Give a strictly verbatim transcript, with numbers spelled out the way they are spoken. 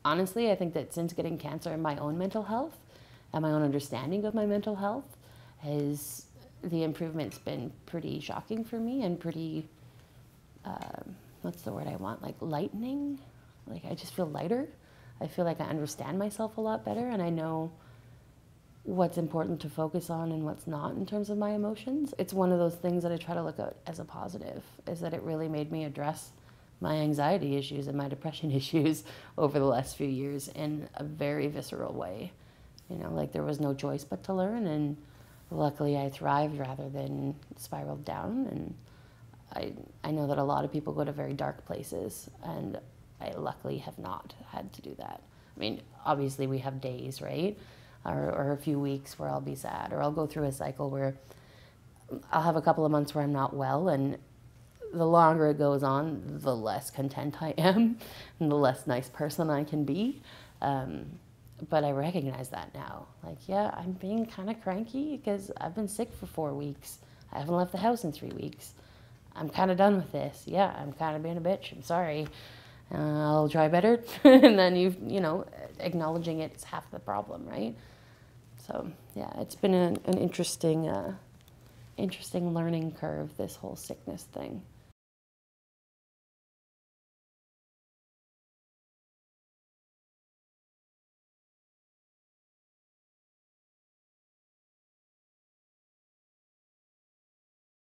honestly, I think that since getting cancer, my own mental health and my own understanding of my mental health has, the improvement's been pretty shocking for me and pretty, uh, what's the word I want, like lightening? Like I just feel lighter. I feel like I understand myself a lot better, and I know what's important to focus on and what's not in terms of my emotions. It's one of those things that I try to look at as a positive, is that it really made me address my anxiety issues and my depression issues over the last few years in a very visceral way. You know, like there was no choice but to learn, and luckily I thrived rather than spiraled down. And I, I know that a lot of people go to very dark places, and I luckily have not had to do that. I mean, obviously we have days, right? Or, or a few weeks where I'll be sad, or I'll go through a cycle where I'll have a couple of months where I'm not well, and the longer it goes on, the less content I am, and the less nice person I can be. Um, but I recognize that now. Like, yeah, I'm being kind of cranky because I've been sick for four weeks. I haven't left the house in three weeks. I'm kind of done with this. Yeah, I'm kind of being a bitch. I'm sorry. Uh, I'll try better. And then you, you know, acknowledging it's half the problem, right? So yeah, it's been an, an interesting, uh, interesting learning curve, this whole sickness thing.